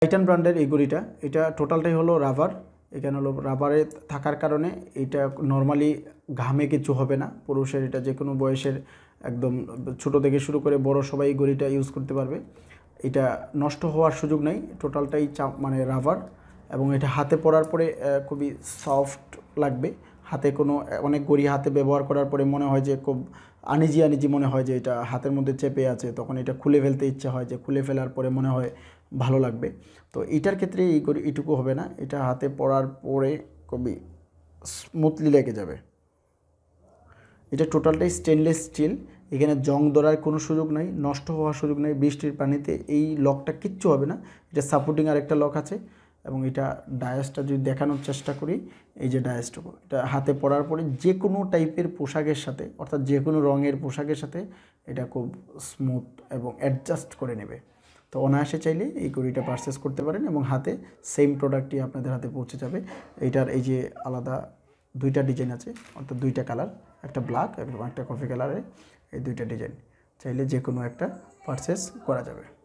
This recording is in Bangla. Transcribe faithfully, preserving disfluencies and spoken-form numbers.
টাইটান ব্র্যান্ডের এই ঘড়িটা, এটা টোটালটাই হলো রাবার। এখানে হলো রাবারে থাকার কারণে এটা নর্মালি ঘামে কিছু হবে না। পুরুষের এটা যে কোনো বয়সের একদম ছোটো থেকে শুরু করে বড় সবাই এই ঘড়িটা ইউজ করতে পারবে। এটা নষ্ট হওয়ার সুযোগ নেই, টোটালটাই চা মানে রাবার, এবং এটা হাতে পরার পরে খুবই সফট লাগবে। হাতে কোনো অনেক ঘড়ি হাতে ব্যবহার করার পরে মনে হয় যে খুব আনিজি আনিজি মনে হয় যে এটা হাতের মধ্যে চেপে আছে, তখন এটা খুলে ফেলতে ইচ্ছা হয়, যে খুলে ফেলার পরে মনে হয় ভালো লাগবে। তো এটার ক্ষেত্রে এই ঘড়ি এটুকু হবে না, এটা হাতে পরার পরে খুবই স্মুথলি লেগে যাবে। এটা টোটালটাই স্টেনলেস স্টিল, এখানে জং ধরার কোনো সুযোগ নাই, নষ্ট হওয়ার সুযোগ নেই। বৃষ্টির পানিতে এই লকটা কিচ্ছু হবে না। এটা সাপোর্টিং আরেকটা লক আছে, এবং এটা ডায়াসটা যদি দেখানোর চেষ্টা করি, এই যে ডায়াসটুকু, এটা হাতে পরার পরে যে কোনো টাইপের পোশাকের সাথে, অর্থাৎ যে কোনো রঙের পোশাকের সাথে এটা খুব স্মুথ এবং অ্যাডজাস্ট করে নেবে। তো অনায়াসে চাইলে এই ঘড়িটা পারচেস করতে পারেন, এবং হাতে সেম প্রোডাক্টটি আপনাদের হাতে পৌঁছে যাবে। এইটার এই যে আলাদা দুইটা ডিজাইন আছে, অর্থাৎ দুইটা কালার, একটা ব্ল্যাক এবং একটা কফি কালারে, এই দুইটা ডিজাইন চাইলে যে কোনো একটা পারচেস করা যাবে।